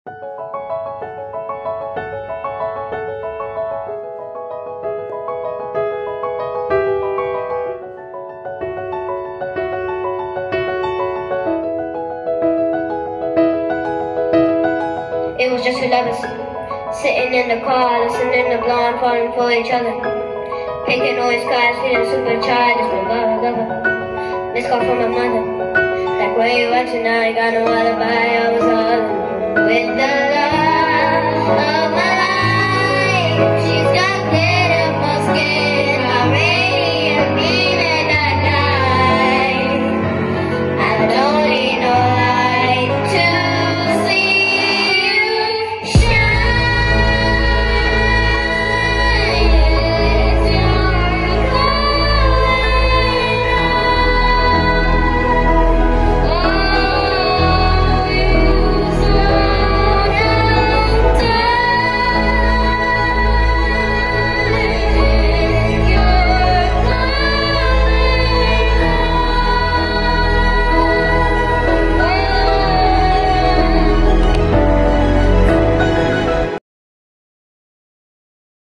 It was just two lovers, sitting in the car, listening to blonde falling for each other. Picking noise cars, feeling supercharged, just my lover. This call from my mother, like where you at tonight, got no alibi, I was all alone.